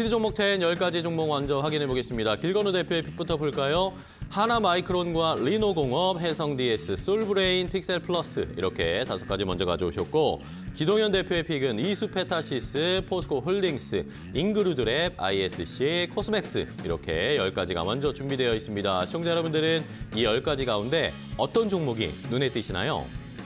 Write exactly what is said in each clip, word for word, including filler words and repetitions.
스피드 종목 텐 열 가지 종목 먼저 확인해 보겠습니다. 길건우 대표의 픽부터 볼까요? 하나마이크론과 리노공업, 해성디에스, 솔브레인, 픽셀플러스 이렇게 다섯 가지 먼저 가져오셨고, 기동현 대표의 픽은 이수페타시스, 포스코홀딩스, 인그루드랩, 아이에스씨, 코스맥스 이렇게 열 가지가 먼저 준비되어 있습니다. 시청자 여러분들은 이 열 가지 가운데 어떤 종목이 눈에 띄시나요?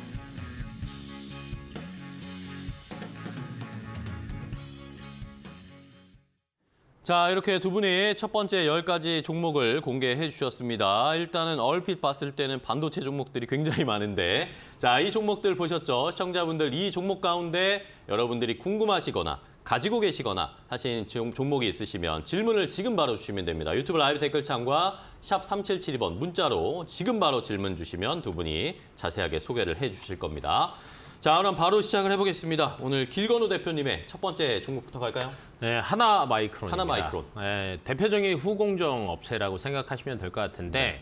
자, 이렇게 두 분이 첫 번째 열 가지 종목을 공개해 주셨습니다. 일단은 얼핏 봤을 때는 반도체 종목들이 굉장히 많은데, 자, 이 종목들 보셨죠? 시청자분들 이 종목 가운데 여러분들이 궁금하시거나 가지고 계시거나 하신 종목이 있으시면 질문을 지금 바로 주시면 됩니다. 유튜브 라이브 댓글창과 샵 삼칠칠이 번 문자로 지금 바로 질문 주시면 두 분이 자세하게 소개를 해 주실 겁니다. 자, 그럼 바로 시작을 해보겠습니다. 오늘 길건우 대표님의 첫 번째 종목부터 갈까요? 네, 하나마이크론입니다. 하나마이크론. 네, 대표적인 후공정 업체라고 생각하시면 될 것 같은데, 네.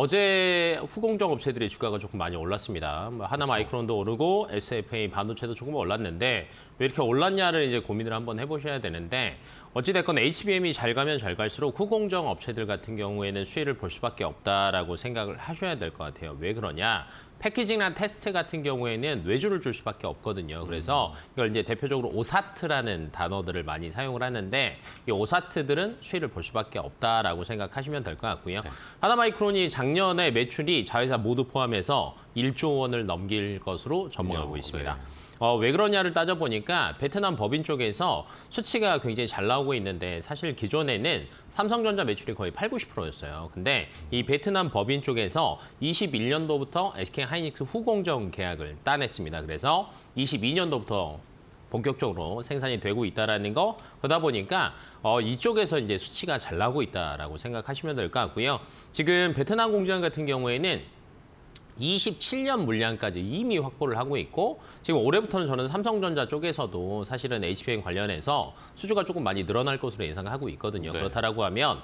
어제 후공정 업체들의 주가가 조금 많이 올랐습니다. 하나마이크론도 그렇죠. 오르고 에스에프에이 반도체도 조금 올랐는데 왜 이렇게 올랐냐를 이제 고민을 한번 해보셔야 되는데, 어찌됐건 에이치비엠이 잘 가면 잘 갈수록 후공정 업체들 같은 경우에는 수혜를 볼 수밖에 없다라고 생각을 하셔야 될 것 같아요. 왜 그러냐? 패키징이나 테스트 같은 경우에는 외주를 줄 수밖에 없거든요. 그래서 이걸 이제 대표적으로 오사트라는 단어들을 많이 사용을 하는데, 이 오사트들은 수혜를 볼 수밖에 없다라고 생각하시면 될 것 같고요. 네. 하나마이크론이 작년에 매출이 자회사 모두 포함해서 일조 원을 넘길 것으로 전망하고 어, 있습니다. 네. 어, 왜 그러냐를 따져보니까 베트남 법인 쪽에서 수치가 굉장히 잘 나오고 있는데, 사실 기존에는 삼성전자 매출이 거의 팔, 구십 퍼센트였어요. 근데 이 베트남 법인 쪽에서 이십일 년도부터 에스케이하이닉스 후공정 계약을 따냈습니다. 그래서 이십이 년도부터 본격적으로 생산이 되고 있다라는 거, 그러다 보니까 어, 이쪽에서 이제 수치가 잘 나오고 있다라고 생각하시면 될 것 같고요. 지금 베트남 공장 같은 경우에는 이십칠 년 물량까지 이미 확보를 하고 있고, 지금 올해부터는 저는 삼성전자 쪽에서도 사실은 에이치비엠 관련해서 수주가 조금 많이 늘어날 것으로 예상하고 있거든요. 네. 그렇다라고 하면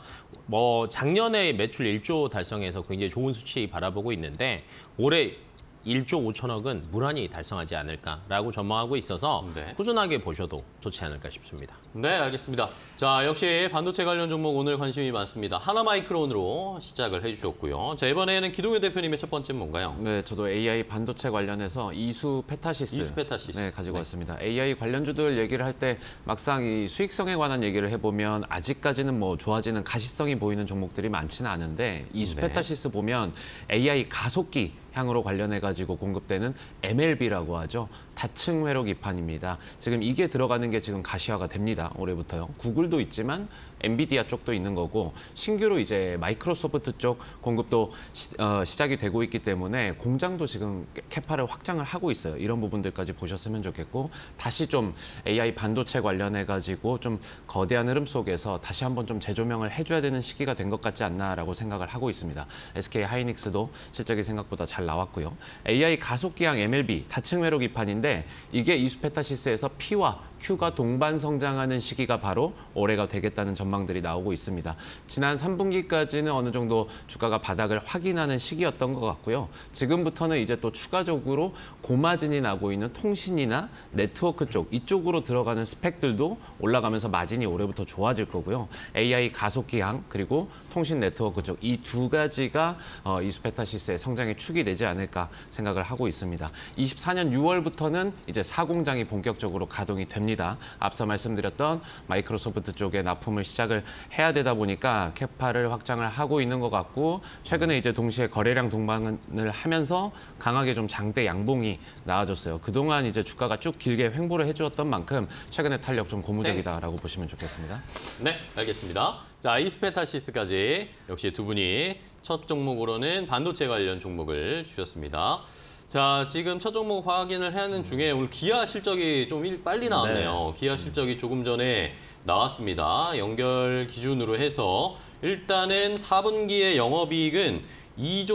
뭐 작년에 매출 일조 달성해서 굉장히 좋은 수치 바라보고 있는데, 올해 일조 오천억은 무난히 달성하지 않을까라고 전망하고 있어서 네. 꾸준하게 보셔도 좋지 않을까 싶습니다. 네, 알겠습니다. 자, 역시 반도체 관련 종목 오늘 관심이 많습니다. 하나마이크론으로 시작을 해주셨고요. 자, 이번에는 기동현 대표님의 첫 번째는 뭔가요? 네, 저도 에이아이 반도체 관련해서 이수페타시스, 이수페타시스. 네, 가지고 네. 왔습니다. 에이아이 관련주들 얘기를 할 때 막상 이 수익성에 관한 얘기를 해보면 아직까지는 뭐 좋아지는 가시성이 보이는 종목들이 많지는 않은데, 이수페타시스 네. 보면 에이아이 가속기 향으로 관련해가지고 공급되는 엠엘비라고 하죠. 다층 회로 기판입니다. 지금 이게 들어가는 게 지금 가시화가 됩니다. 올해부터요. 구글도 있지만 엔비디아 쪽도 있는 거고, 신규로 이제 마이크로소프트 쪽 공급도 시, 어, 시작이 되고 있기 때문에 공장도 지금 캐파를 확장을 하고 있어요. 이런 부분들까지 보셨으면 좋겠고, 다시 좀 에이아이 반도체 관련해가지고 좀 거대한 흐름 속에서 다시 한번 좀 재조명을 해줘야 되는 시기가 된 것 같지 않나라고 생각을 하고 있습니다. 에스케이하이닉스도 실적이 생각보다 잘 나왔고요. 에이아이 가속기형 엠엘비, 다층 회로 기판인데, 이게 이수페타시스에서 P와 Q가 동반 성장하는 시기가 바로 올해가 되겠다는 전망들이 나오고 있습니다. 지난 삼 분기까지는 어느 정도 주가가 바닥을 확인하는 시기였던 것 같고요. 지금부터는 이제 또 추가적으로 고마진이 나고 있는 통신이나 네트워크 쪽, 이쪽으로 들어가는 스펙들도 올라가면서 마진이 올해부터 좋아질 거고요. 에이아이 가속기향 그리고 통신 네트워크 쪽, 이 두 가지가 어, 이수페타시스의 성장의 축이 되지 않을까 생각을 하고 있습니다. 이십사 년 유월부터는 이제 사공장이 본격적으로 가동이 됩니다. 앞서 말씀드렸던 마이크로소프트 쪽에 납품을 시작을 해야 되다 보니까 캐파를 확장을 하고 있는 것 같고, 최근에 이제 동시에 거래량 동반을 하면서 강하게 좀 장대 양봉이 나와줬어요. 그동안 이제 주가가 쭉 길게 횡보를 해주었던 만큼 최근에 탄력 좀 고무적이다라고 네. 보시면 좋겠습니다. 네, 알겠습니다. 자, 이수페타시스까지 역시 두 분이 첫 종목으로는 반도체 관련 종목을 주셨습니다. 자, 지금 첫 종목 확인을 하는 중에 오늘 기아 실적이 좀 일, 빨리 나왔네요. 네. 기아 실적이 조금 전에 나왔습니다. 연결 기준으로 해서 일단은 사 분기의 영업이익은 이조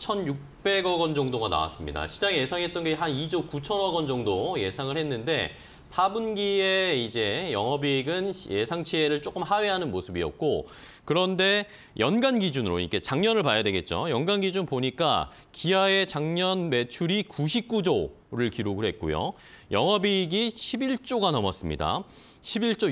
사천육백억 원 정도가 나왔습니다. 시장이 예상했던 게 한 이조 구천억 원 정도 예상을 했는데, 사 분기에 이제 영업이익은 예상치를 조금 하회하는 모습이었고, 그런데 연간 기준으로, 이렇게 작년을 봐야 되겠죠. 연간 기준 보니까 기아의 작년 매출이 구십구조 를 기록을 했고요. 영업이익이 십일조가 넘었습니다. 십일조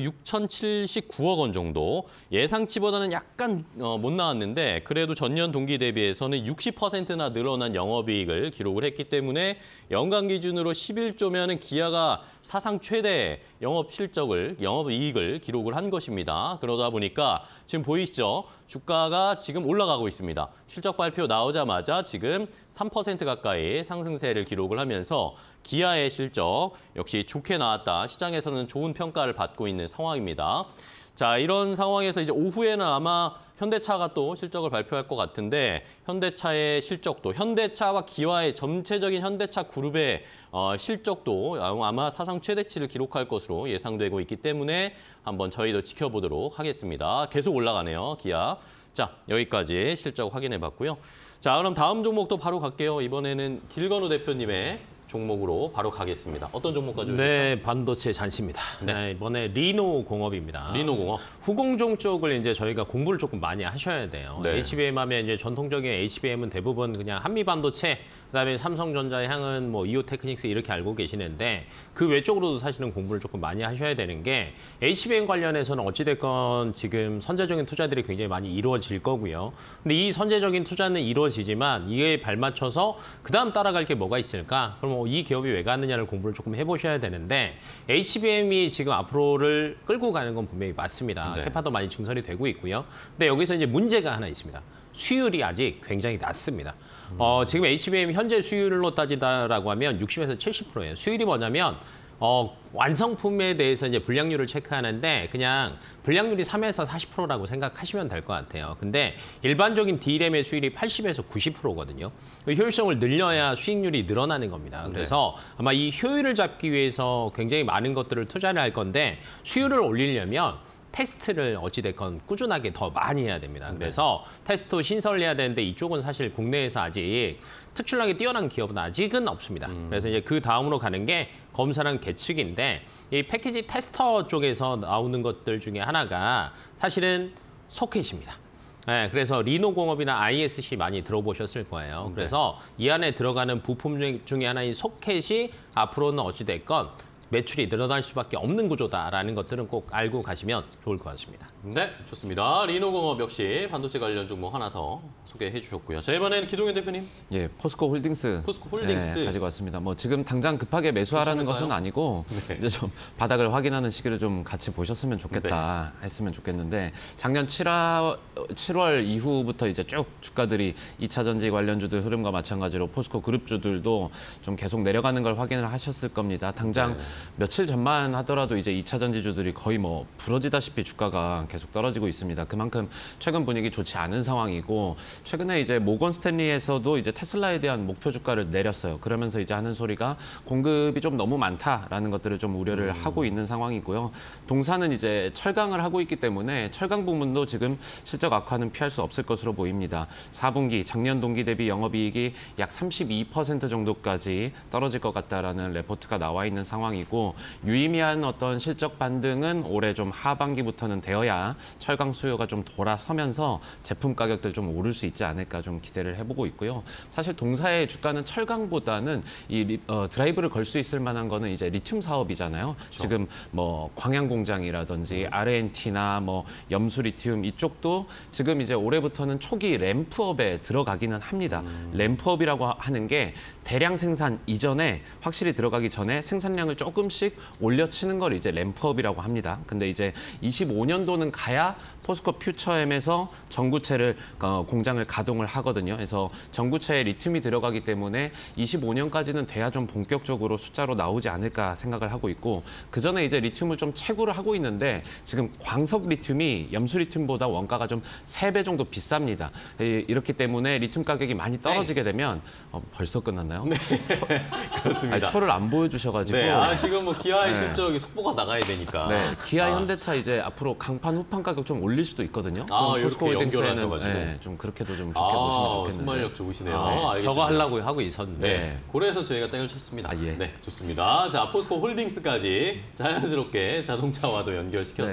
육천칠십구억 원 정도. 예상치보다는 약간 어, 못 나왔는데 그래도 전년 동기 대비해서는 육십 퍼센트나 늘어난 영업이익을 기록을 했기 때문에 연간 기준으로 십일조면은 기아가 사상 최대 영업 실적을, 영업이익을 기록을 한 것입니다. 그러다 보니까 지금 보이시죠? 주가가 지금 올라가고 있습니다. 실적 발표 나오자마자 지금 삼 퍼센트 가까이 상승세를 기록을 하면서 기아의 실적 역시 좋게 나왔다. 시장에서는 좋은 평가를 받고 있는 상황입니다. 자, 이런 상황에서 이제 오후에는 아마 현대차가 또 실적을 발표할 것 같은데 현대차의 실적도, 현대차와 기아의 전체적인 현대차 그룹의 어, 실적도 아마 사상 최대치를 기록할 것으로 예상되고 있기 때문에 한번 저희도 지켜보도록 하겠습니다. 계속 올라가네요, 기아. 자, 여기까지 실적 확인해 봤고요. 자, 그럼 다음 종목도 바로 갈게요. 이번에는 길건우 대표님의 종목으로 바로 가겠습니다. 어떤 종목 가지고 네, 반도체 잔치입니다. 네. 네, 이번에 리노공업입니다. 리노공업. 후공종 쪽을 이제 저희가 공부를 조금 많이 하셔야 돼요. 네. 에이치비엠 하면 이제 전통적인 에이치비엠은 대부분 그냥 한미 반도체, 그다음에 삼성전자 향은 뭐 이오테크닉스 이렇게 알고 계시는데 그 외적으로도 사실은 공부를 조금 많이 하셔야 되는 게 에이치비엠 관련해서는 어찌됐건 지금 선제적인 투자들이 굉장히 많이 이루어질 거고요. 근데 이 선제적인 투자는 이루어지지만 이에 발맞춰서 그다음 따라갈 게 뭐가 있을까? 그럼 이 기업이 왜 가느냐를 공부를 조금 해보셔야 되는데 에이치비엠이 지금 앞으로를 끌고 가는 건 분명히 맞습니다. 네. 캐파도 많이 증설이 되고 있고요. 근데 여기서 이제 문제가 하나 있습니다. 수율이 아직 굉장히 낮습니다. 음. 어, 지금 에이치비엠 현재 수율로 따지다라고 하면 육십에서 칠십 퍼센트예요. 수율이 뭐냐면 어, 완성품에 대해서 이제 불량률을 체크하는데 그냥 불량률이 삼에서 사십 퍼센트라고 생각하시면 될 것 같아요. 근데 일반적인 디램의 수율이 팔십에서 구십 퍼센트거든요. 효율성을 늘려야 수익률이 늘어나는 겁니다. 그래서 네. 아마 이 효율을 잡기 위해서 굉장히 많은 것들을 투자를 할 건데 수율을 올리려면 테스트를 어찌됐건 꾸준하게 더 많이 해야 됩니다. 그래서 네. 테스트 신설을 해야 되는데 이쪽은 사실 국내에서 아직 특출나게 뛰어난 기업은 아직은 없습니다. 음. 그래서 이제 그 다음으로 가는 게 검사랑 계측인데 이 패키지 테스터 쪽에서 나오는 것들 중에 하나가 사실은 소켓입니다. 네, 그래서 리노공업이나 아이에스씨 많이 들어보셨을 거예요. 그래서 네. 이 안에 들어가는 부품 중에 하나인 소켓이 앞으로는 어찌됐건 매출이 늘어날 수밖에 없는 구조다라는 것들은 꼭 알고 가시면 좋을 것 같습니다. 네, 좋습니다. 리노공업 역시 반도체 관련 종목 하나 더 소개해 주셨고요. 자, 이번에는 기동현 대표님. 예, 포스코 홀딩스. 포스코 홀딩스. 네, 가지고 왔습니다. 뭐 지금 당장 급하게 매수하라는 것은 아니고 네. 이제 좀 바닥을 확인하는 시기를 좀 같이 보셨으면 좋겠다 네. 했으면 좋겠는데 작년 칠월 이후부터 이제 쭉 주가들이 이 차 전지 관련주들 흐름과 마찬가지로 포스코 그룹주들도 좀 계속 내려가는 걸 확인을 하셨을 겁니다. 당장 네. 며칠 전만 하더라도 이제 이 차 전지주들이 거의 뭐 부러지다시피 주가가 계속 떨어지고 있습니다. 그만큼 최근 분위기 좋지 않은 상황이고 최근에 이제 모건 스탠리에서도 이제 테슬라에 대한 목표 주가를 내렸어요. 그러면서 이제 하는 소리가 공급이 좀 너무 많다라는 것들을 좀 우려를 음. 하고 있는 상황이고요. 동사는 이제 철강을 하고 있기 때문에 철강 부문도 지금 실적 악화는 피할 수 없을 것으로 보입니다. 사 분기 작년 동기 대비 영업이익이 약 삼십이 퍼센트 정도까지 떨어질 것 같다라는 레포트가 나와 있는 상황이고 유의미한 어떤 실적 반등은 올해 좀 하반기부터는 되어야 철강 수요가 좀 돌아서면서 제품 가격들 좀 오를 수 있지 않을까 좀 기대를 해보고 있고요. 사실 동사의 주가는 철강보다는 이 리, 어, 드라이브를 걸 수 있을 만한 거는 이제 리튬 사업이잖아요. 그렇죠. 지금 뭐 광양 공장이라든지 알엔티나 뭐 염수 리튬 이쪽도 지금 이제 올해부터는 초기 램프업에 들어가기는 합니다. 음. 램프업이라고 하는 게 대량 생산 이전에 확실히 들어가기 전에 생산량을 조금씩 올려치는 걸 이제 램프업이라고 합니다. 근데 이제 이십오 년도는 가야 포스코 퓨처엠에서 전구체를 어, 공장을 가동을 하거든요. 그래서 전구체에 리튬이 들어가기 때문에 이십오 년까지는 돼야 좀 본격적으로 숫자로 나오지 않을까 생각을 하고 있고 그 전에 이제 리튬을 좀 채굴을 하고 있는데 지금 광석 리튬이 염수 리튬보다 원가가 좀 세 배 정도 비쌉니다. 이렇기 때문에 리튬 가격이 많이 떨어지게 되면 어, 벌써 끝났나요? 네. 그렇습니다. 아니, 초를 안 보여주셔가지고. 네, 아, 지금 뭐 기아의 네. 실적이 속보가 나가야 되니까. 네, 기아 아. 현대차 이제 앞으로 강판 후판 가격 좀 올릴 수도 있거든요. 아, 포스코 이렇게 홀딩스에는 연결하셔가지고. 네, 좀 그렇게도 좀 좋게 아, 보시면 좋겠는데. 순발력 좋으시네요. 아, 네. 알겠습니다. 저거 하려고 하고 있었는데. 네. 그래서 저희가 땡을 쳤습니다. 아, 예. 네, 좋습니다. 자, 포스코 홀딩스까지 자연스럽게 자동차와도 연결시켜서 네.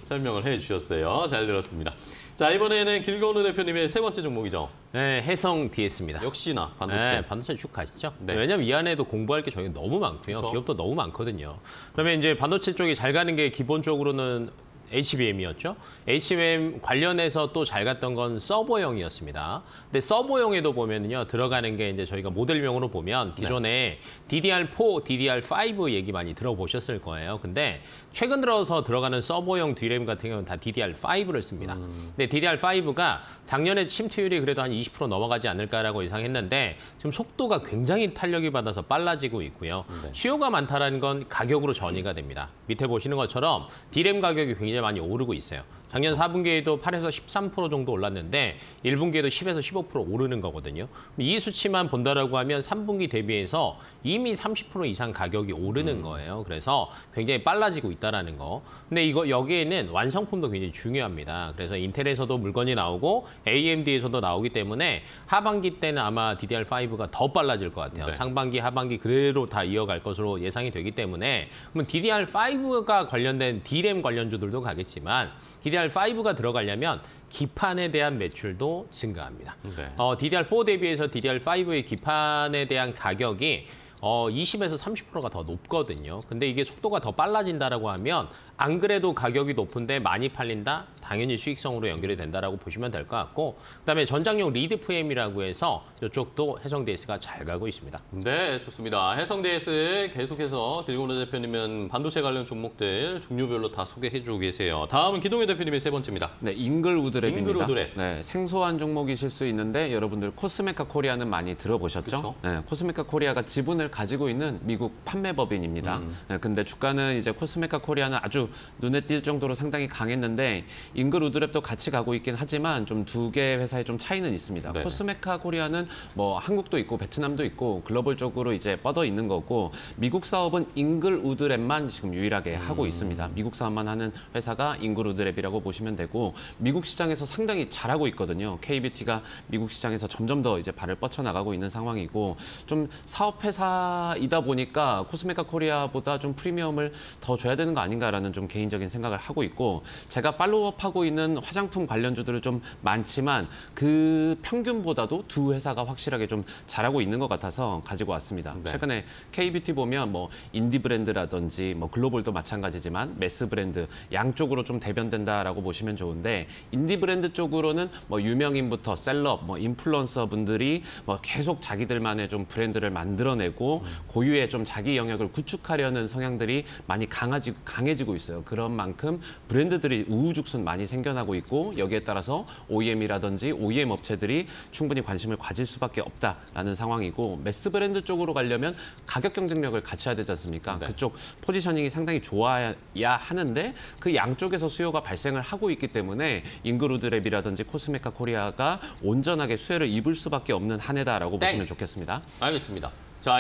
설명을 해주셨어요. 잘 들었습니다. 자, 이번에는 길건우 대표님의 세 번째 종목이죠. 네, 해성 디에스입니다. 역시나 반도체. 네, 반도체 쭉 가시죠. 네. 왜냐면 이 안에도 공부할 게 저희 너무 많고요. 그쵸? 기업도 너무 많거든요. 그러면 이제 반도체 쪽이 잘 가는 게 기본적으로는 에이치비엠이었죠. 에이치비엠 관련해서 또 잘 갔던 건 서버용이었습니다. 근데 서버용에도 보면은요, 들어가는 게 이제 저희가 모델명으로 보면 기존에 네. 디디알4, 디디알오 얘기 많이 들어보셨을 거예요. 근데 최근 들어서 들어가는 서버용 디램 같은 경우는 다 디디알오를 씁니다. 음. 근데 디디알오가 작년에 침투율이 그래도 한 이십 퍼센트 넘어가지 않을까라고 예상했는데 지금 속도가 굉장히 탄력이 받아서 빨라지고 있고요. 네. 수요가 많다라는 건 가격으로 전이가 됩니다. 밑에 보시는 것처럼 디램 가격이 굉장히 많이 오르고 있어요. 작년 사 분기에도 팔에서 십삼 퍼센트 정도 올랐는데 일 분기에도 십에서 십오 퍼센트 오르는 거거든요. 이 수치만 본다라고 하면 삼 분기 대비해서 이미 삼십 퍼센트 이상 가격이 오르는 음. 거예요. 그래서 굉장히 빨라지고 있다라는 거. 근데 이거 여기에는 완성품도 굉장히 중요합니다. 그래서 인텔에서도 물건이 나오고 에이엠디에서도 나오기 때문에 하반기 때는 아마 디디알오가 더 빨라질 것 같아요. 네. 상반기, 하반기 그대로 다 이어갈 것으로 예상이 되기 때문에 그러면 디디알오가 관련된 디램 관련주들도 가겠지만 디디알오가 들어가려면 기판에 대한 매출도 증가합니다. 네. 어, 디디알포 대비해서 디디알오의 기판에 대한 가격이 어, 이십에서 삼십 퍼센트가 더 높거든요. 근데 이게 속도가 더 빨라진다라고 하면 안 그래도 가격이 높은데 많이 팔린다? 당연히 수익성으로 연결이 된다라고 보시면 될 것 같고 그다음에 전장용 리드 프레임이라고 해서 이쪽도 해성디에스가 잘 가고 있습니다. 네, 좋습니다. 해성디에스 계속해서 길건우 대표님은 반도체 관련 종목들 종류별로 다 소개해주고 계세요. 다음은 기동현 대표님의 세 번째입니다. 네, 잉글우드랩입니다. 잉글우드랩. 네, 생소한 종목이실 수 있는데 여러분들 코스메카 코리아는 많이 들어보셨죠? 그쵸? 네, 코스메카 코리아가 지분을 가지고 있는 미국 판매법인입니다. 음. 네, 근데 주가는 이제 코스메카 코리아는 아주 눈에 띌 정도로 상당히 강했는데 잉글우드랩도 같이 가고 있긴 하지만 좀 두 개 회사의 좀 차이는 있습니다. 네네. 코스메카 코리아는 뭐 한국도 있고 베트남도 있고 글로벌적으로 이제 뻗어 있는 거고 미국 사업은 잉글우드랩만 지금 유일하게 음. 하고 있습니다. 미국 사업만 하는 회사가 잉글우드랩이라고 보시면 되고 미국 시장에서 상당히 잘하고 있거든요. K뷰티가 미국 시장에서 점점 더 이제 발을 뻗쳐나가고 있는 상황이고 좀 사업 회사이다 보니까 코스메카 코리아보다 좀 프리미엄을 더 줘야 되는 거 아닌가라는 좀 개인적인 생각을 하고 있고 제가 팔로우업하고 있는 화장품 관련주들은 좀 많지만 그 평균보다도 두 회사가 확실하게 좀 잘하고 있는 것 같아서 가지고 왔습니다. 네. 최근에 K뷰티 보면 뭐 인디 브랜드라든지 뭐 글로벌도 마찬가지지만 매스 브랜드 양쪽으로 좀 대변된다라고 보시면 좋은데 인디 브랜드 쪽으로는 뭐 유명인부터 셀럽, 뭐 인플루언서 분들이 뭐 계속 자기들만의 좀 브랜드를 만들어내고 음. 고유의 좀 자기 영역을 구축하려는 성향들이 많이 강하지, 강해지고 있어요. 그런 만큼 브랜드들이 우후죽순 많이 생겨나고 있고 여기에 따라서 오이엠이라든지 오이엠 업체들이 충분히 관심을 가질 수밖에 없다라는 상황이고 매스 브랜드 쪽으로 가려면 가격 경쟁력을 갖춰야 되지 않습니까? 네. 그쪽 포지셔닝이 상당히 좋아야 하는데 그 양쪽에서 수요가 발생을 하고 있기 때문에 잉글우드랩이라든지 코스메카 코리아가 온전하게 수혜를 입을 수밖에 없는 한 해다라고 네. 보시면 좋겠습니다. 알겠습니다. 자,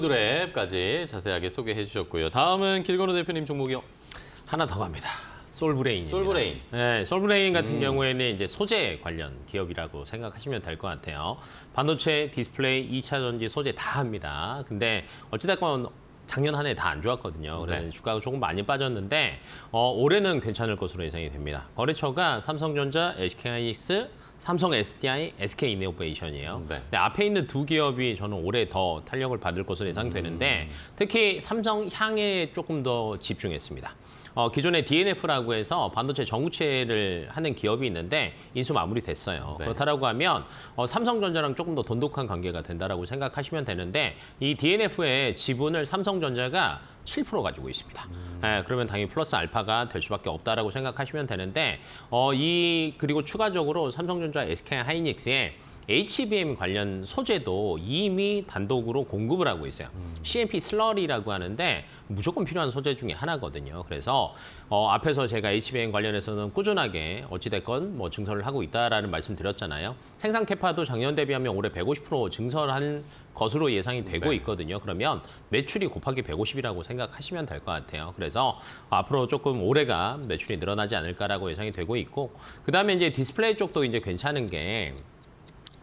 잉글우드랩까지 자세하게 소개해 주셨고요. 다음은 길건우 대표님 종목이요. 하나 더 갑니다. 솔브레인입니다. 솔브레인. 네, 솔브레인 같은 음. 경우에는 이제 소재 관련 기업이라고 생각하시면 될 것 같아요. 반도체, 디스플레이, 이 차 전지 소재 다 합니다. 근데 어찌됐건 작년 한 해 다 안 좋았거든요. 그래서 네. 주가가 조금 많이 빠졌는데 어, 올해는 괜찮을 것으로 예상이 됩니다. 거래처가 삼성전자, 에스케이하이닉스, 삼성 에스디아이, 에스케이이노베이션이에요. 네. 근데 앞에 있는 두 기업이 저는 올해 더 탄력을 받을 것으로 예상되는데 음. 특히 삼성향에 조금 더 집중했습니다. 어, 기존에 디엔에프라고 해서 반도체 전구체를 하는 기업이 있는데 인수 마무리됐어요. 네. 그렇다라고 하면 어, 삼성전자랑 조금 더 돈독한 관계가 된다라고 생각하시면 되는데 이 디엔에프의 지분을 삼성전자가 칠 퍼센트 가지고 있습니다. 음. 네, 그러면 당연히 플러스 알파가 될 수밖에 없다라고 생각하시면 되는데 어, 이 그리고 추가적으로 삼성전자, 에스케이하이닉스의 에이치비엠 관련 소재도 이미 단독으로 공급을 하고 있어요. 음. 씨엠피 슬러리라고 하는데 무조건 필요한 소재 중에 하나거든요. 그래서 어, 앞에서 제가 에이치비엠 관련해서는 꾸준하게 어찌됐건 뭐 증설을 하고 있다라는 말씀 드렸잖아요. 생산 캐파도 작년 대비하면 올해 백오십 퍼센트 증설한 것으로 예상이 되고 네. 있거든요. 그러면 매출이 곱하기 백오십이라고 생각하시면 될 것 같아요. 그래서 앞으로 조금 올해가 매출이 늘어나지 않을까라고 예상이 되고 있고 그다음에 이제 디스플레이 쪽도 이제 괜찮은 게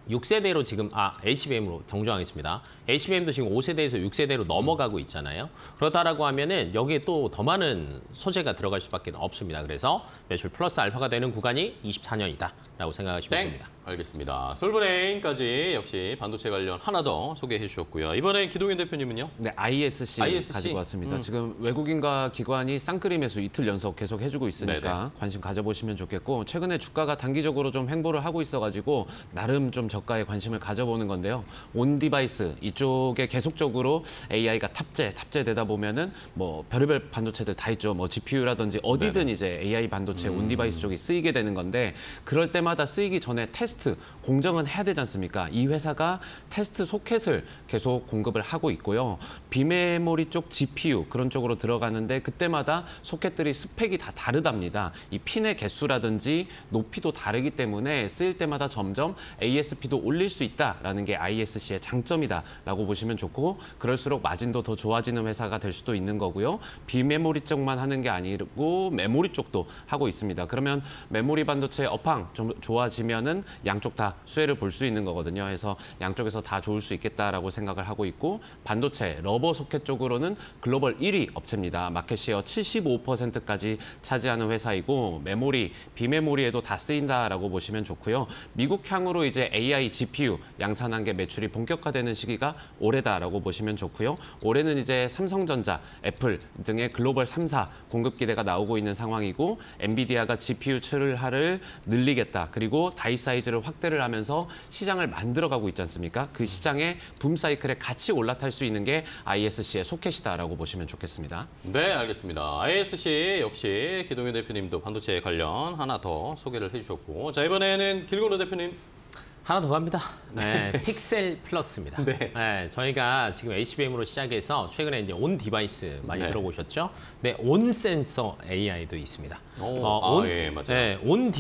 육 세대로 지금 아 에이치비엠으로 정정하겠습니다. 에이치비엠도 지금 오 세대에서 육 세대로 넘어가고 있잖아요. 그렇다라고 하면은 여기에 또 더 많은 소재가 들어갈 수밖에 없습니다. 그래서 매출 플러스 알파가 되는 구간이 이십사 년이다라고 생각하시면 땡. 됩니다. 알겠습니다. 솔브레인까지 역시 반도체 관련 하나 더 소개해 주셨고요. 이번에 기동현 대표님은요? 네, 아이에스씨, 아이에스씨? 가지고 왔습니다. 음. 지금 외국인과 기관이 쌍끌이 매수 이틀 연속 계속 해주고 있으니까 네네. 관심 가져보시면 좋겠고, 최근에 주가가 단기적으로 좀 횡보를 하고 있어가지고 나름 좀 저가에 관심을 가져보는 건데요. 온 디바이스 이쪽에 계속적으로 에이아이가 탑재, 탑재되다 보면은 뭐 별의별 반도체들 다 있죠. 뭐 지피유라든지 어디든 네네. 이제 에이아이 반도체 음. 온 디바이스 쪽이 쓰이게 되는 건데, 그럴 때마다 쓰이기 전에 테스트, 공정은 해야 되지 않습니까? 이 회사가 테스트 소켓을 계속 공급을 하고 있고요. 비메모리 쪽 지피유 그런 쪽으로 들어가는데 그때마다 소켓들이 스펙이 다 다르답니다. 이 핀의 개수라든지 높이도 다르기 때문에 쓰일 때마다 점점 에이에스피도 올릴 수 있다라는 게 아이에스씨의 장점이다라고 보시면 좋고, 그럴수록 마진도 더 좋아지는 회사가 될 수도 있는 거고요. 비메모리 쪽만 하는 게 아니고 메모리 쪽도 하고 있습니다. 그러면 메모리 반도체 업황 좀 좋아지면은 양쪽 다 수혜를 볼 수 있는 거거든요. 그래서 양쪽에서 다 좋을 수 있겠다라고 생각을 하고 있고, 반도체 러버 소켓 쪽으로는 글로벌 일 위 업체입니다. 마켓시어 칠십오 퍼센트까지 차지하는 회사이고, 메모리, 비메모리에도 다 쓰인다라고 보시면 좋고요. 미국향으로 이제 에이아이 지피유 양산한 게 매출이 본격화되는 시기가 올해다라고 보시면 좋고요. 올해는 이제 삼성전자, 애플 등의 글로벌 삼 사 공급 기대가 나오고 있는 상황이고, 엔비디아가 지피유 출하를 늘리겠다. 그리고 다이 사이즈를 확대를 하면서 시장을 만들어가고 있지 않습니까? 그 시장의 붐 사이클에 같이 올라탈 수 있는 게 아이에스씨의 소켓이다라고 보시면 좋겠습니다. 네, 알겠습니다. 아이에스씨 역시 기동현 대표님도 반도체 관련 하나 더 소개를 해주셨고, 자 이번에는 길건우 대표님. 하나 더 갑니다. 네, 픽셀 플러스입니다. 네. 네, 저희가 지금 에이치비엠으로 시작해서 최근에 이제 온 디바이스 많이 네. 들어보셨죠? 네, 온 센서 에이아이도 있습니다. 오, 어, 아, 예, 맞아요. 네, 온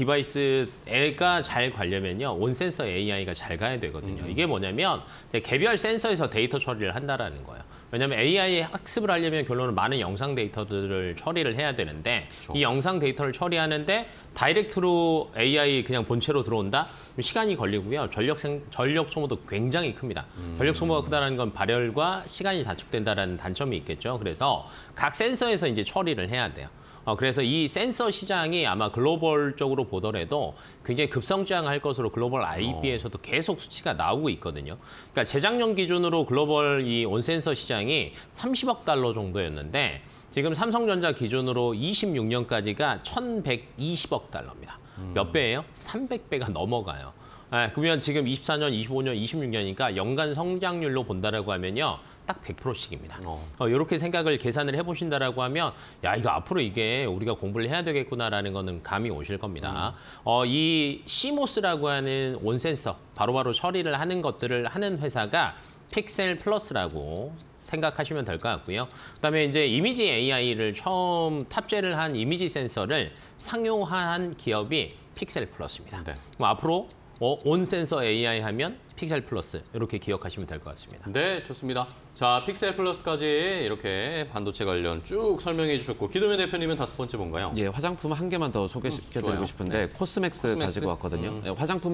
디바이스가 잘 가려면요, 온 센서 에이아이가 잘 가야 되거든요. 음. 이게 뭐냐면 이제 개별 센서에서 데이터 처리를 한다라는 거예요. 왜냐하면 에이아이의 학습을 하려면 결론은 많은 영상 데이터들을 처리를 해야 되는데, 그렇죠. 이 영상 데이터를 처리하는데 다이렉트로 에이아이 그냥 본체로 들어온다? 그럼 시간이 걸리고요. 전력 생, 전력 소모도 굉장히 큽니다. 음. 전력 소모가 크다는 건 발열과 시간이 단축된다는 단점이 있겠죠. 그래서 각 센서에서 이제 처리를 해야 돼요. 어, 그래서 이 센서 시장이 아마 글로벌적으로 보더라도 굉장히 급성장할 것으로 글로벌 아이비에서도 계속 수치가 나오고 있거든요. 그러니까 재작년 기준으로 글로벌 이 온센서 시장이 삼십억 달러 정도였는데, 지금 삼성전자 기준으로 이십육 년까지가 천백이십억 달러입니다. 음. 몇 배예요? 삼백 배가 넘어가요. 네, 그러면 지금 이십사 년, 이십오 년, 이십육 년이니까 연간 성장률로 본다라고 하면요, 딱 백 퍼센트씩입니다. 어. 어, 이렇게 생각을 계산을 해보신다라고 하면, 야, 이거 앞으로 이게 우리가 공부를 해야 되겠구나라는 거는 감이 오실 겁니다. 음. 어, 이 시모스라고 하는 온센서, 바로바로 처리를 하는 것들을 하는 회사가 픽셀 플러스라고 생각하시면 될 것 같고요. 그다음에 이제 이미지 에이아이를 처음 탑재를 한 이미지 센서를 상용화한 기업이 픽셀 플러스입니다. 네. 뭐 앞으로 어, 온 센서 에이아이 하면 픽셀 플러스, 이렇게 기억하시면 될 것 같습니다. 네, 좋습니다. 자, 픽셀 플러스까지 이렇게 반도체 관련 쭉 설명해 주셨고, 기동현 대표님은 다섯 번째 뭔가요? 예, 화장품 한 개만 더 소개시켜드리고 좋아요. 싶은데, 코스맥스, 코스맥스? 가지고 왔거든요. 음. 예, 화장품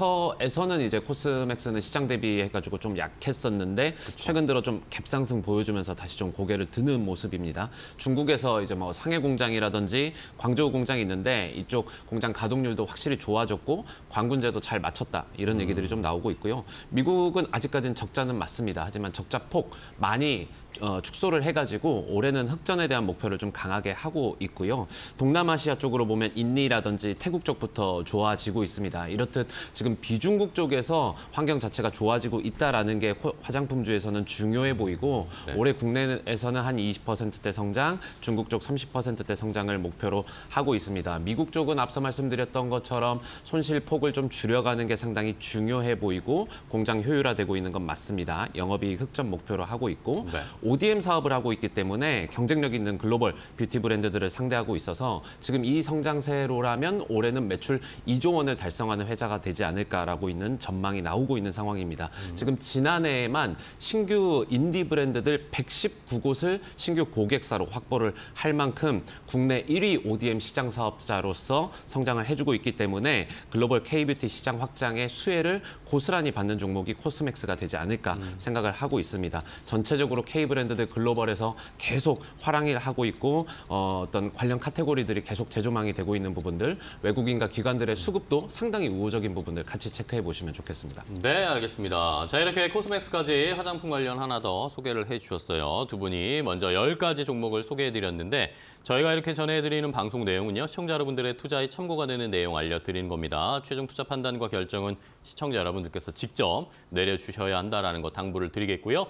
섹터에서는 이제 코스맥스는 시장 대비해가지고 좀 약했었는데, 최근 들어 좀 갭상승 보여주면서 다시 좀 고개를 드는 모습입니다. 중국에서 이제 뭐 상해 공장이라든지 광저우 공장이 있는데, 이쪽 공장 가동률도 확실히 좋아졌고 관군제도 잘 맞췄다, 이런 얘기들이 좀 나오고 있고요. 미국은 아직까지는 적자는 맞습니다. 하지만 적자 폭 많이 어, 축소를 해가지고 올해는 흑전에 대한 목표를 좀 강하게 하고 있고요. 동남아시아 쪽으로 보면 인니라든지 태국 쪽부터 좋아지고 있습니다. 이렇듯 지금 비중국 쪽에서 환경 자체가 좋아지고 있다라는 게 화장품주에서는 중요해 보이고, 네. 올해 국내에서는 한 이십 퍼센트대 성장, 중국 쪽 삼십 퍼센트대 성장을 목표로 하고 있습니다. 미국 쪽은 앞서 말씀드렸던 것처럼 손실 폭을 좀 줄여가는 게 상당히 중요해 보이고 공장 효율화되고 있는 건 맞습니다. 영업이익 흑전 목표로 하고 있고, 네. 오디엠 사업을 하고 있기 때문에 경쟁력 있는 글로벌 뷰티 브랜드들을 상대하고 있어서 지금 이 성장세로라면 올해는 매출 이조 원을 달성하는 회사가 되지 않을까라고 있는 전망이 나오고 있는 상황입니다. 음. 지금 지난해에만 신규 인디 브랜드들 백십구 곳을 신규 고객사로 확보를 할 만큼 국내 일 위 오디엠 시장 사업자로서 성장을 해주고 있기 때문에 글로벌 K뷰티 시장 확장의 수혜를 고스란히 받는 종목이 코스맥스가 되지 않을까 음. 생각을 하고 있습니다. 전체적으로 K브랜드들 글로벌에서 계속 활약을 하고 있고 어, 어떤 관련 카테고리들이 계속 재조망이 되고 있는 부분들, 외국인과 기관들의 수급도 상당히 우호적인 부분들 같이 체크해 보시면 좋겠습니다. 네, 알겠습니다. 자, 이렇게 코스맥스까지 화장품 관련 하나 더 소개를 해주셨어요. 두 분이 먼저 열 가지 종목을 소개해드렸는데 저희가 이렇게 전해드리는 방송 내용은요. 시청자 여러분들의 투자에 참고가 되는 내용 알려드리는 겁니다. 최종 투자 판단과 결정은 시청자 여러분들께서 직접 내려주셔야 한다는 거 당부를 드리겠고요.